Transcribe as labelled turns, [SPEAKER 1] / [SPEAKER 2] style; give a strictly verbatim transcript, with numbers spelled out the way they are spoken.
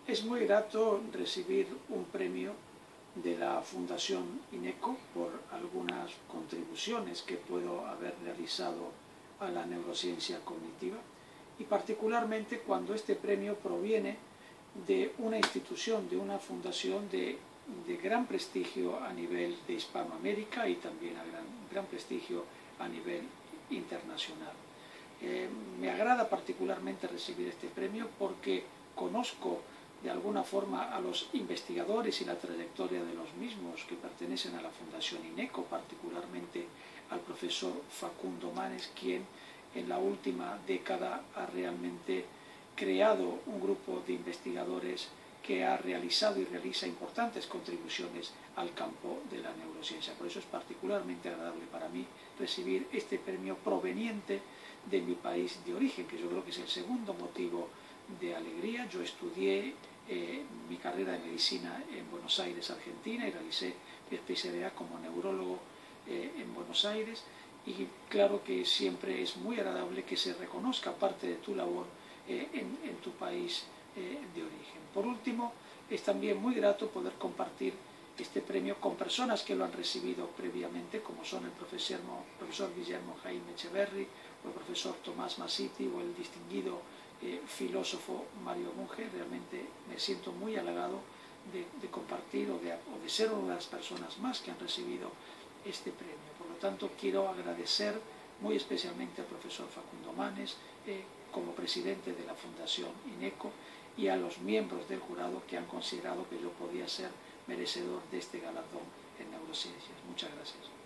[SPEAKER 1] Es muy grato recibir un premio de la Fundación INECO por algunas contribuciones que puedo haber realizado a la neurociencia cognitiva, y particularmente cuando este premio proviene de una institución, de una fundación de, de gran prestigio a nivel de Hispanoamérica y también a gran, gran prestigio a nivel internacional. Eh, me agrada particularmente recibir este premio porque conozco de alguna forma a los investigadores y la trayectoria de los mismos que pertenecen a la Fundación INECO, particularmente al profesor Facundo Manes, quien en la última década ha realmente creado un grupo de investigadores que ha realizado y realiza importantes contribuciones al campo de la neurociencia. Por eso es particularmente agradable para mí recibir este premio proveniente de mi país de origen, que yo creo que es el segundo motivo de alegría. Yo estudié eh, mi carrera de medicina en Buenos Aires, Argentina, y realicé mi especialidad como neurólogo eh, en Buenos Aires, y claro que siempre es muy agradable que se reconozca parte de tu labor eh, en, en tu país eh, de origen. Por último, es también muy grato poder compartir este premio con personas que lo han recibido previamente, como son el profesor, profesor Guillermo Jaime Echeverri, o el profesor Tomás Masiti, o el distinguido eh, filósofo Mario Bunge. Realmente me siento muy halagado de, de compartir o de, o de ser una de las personas más que han recibido este premio. Por lo tanto, quiero agradecer muy especialmente al profesor Facundo Manes, eh, como presidente de la Fundación INECO, y a los miembros del jurado que han considerado que yo podía ser merecedor de este galardón en neurociencias. Muchas gracias.